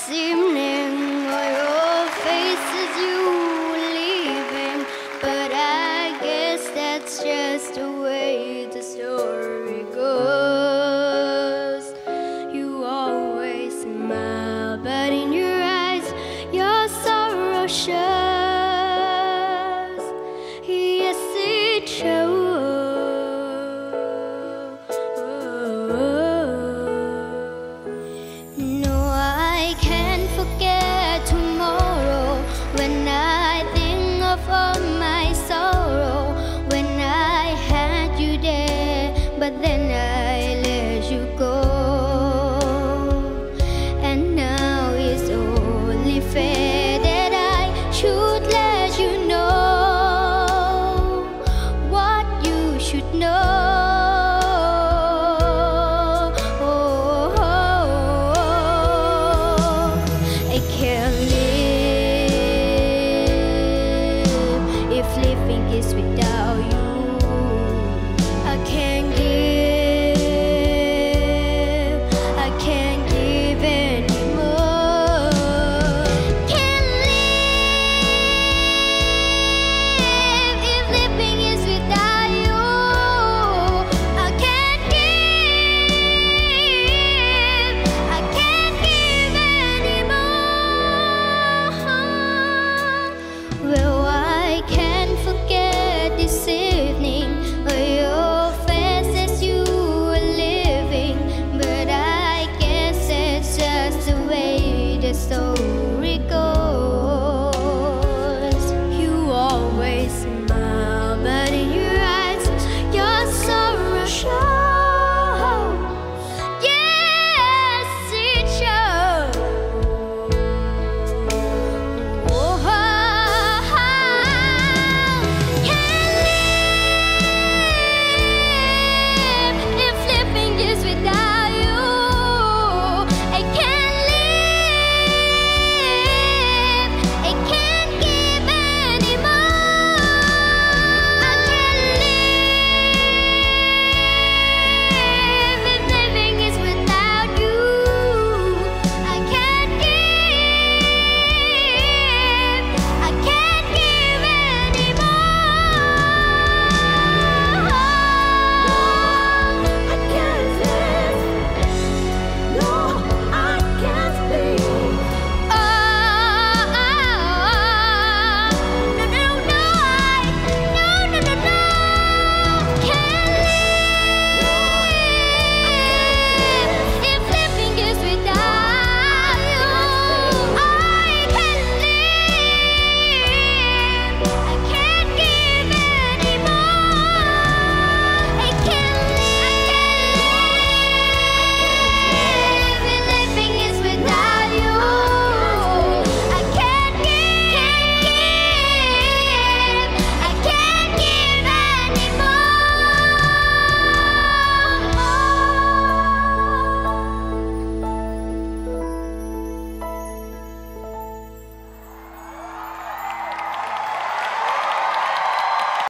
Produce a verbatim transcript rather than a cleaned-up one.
evening, all your faces you were leaving, but I guess that's just the way the story goes. You always smile, but in your eyes your sorrow shows. Yes, it shows. When I think of all my sorrow, when I had you there, but then I let you go, and now it's only fair that I should let you know what you should know. I can't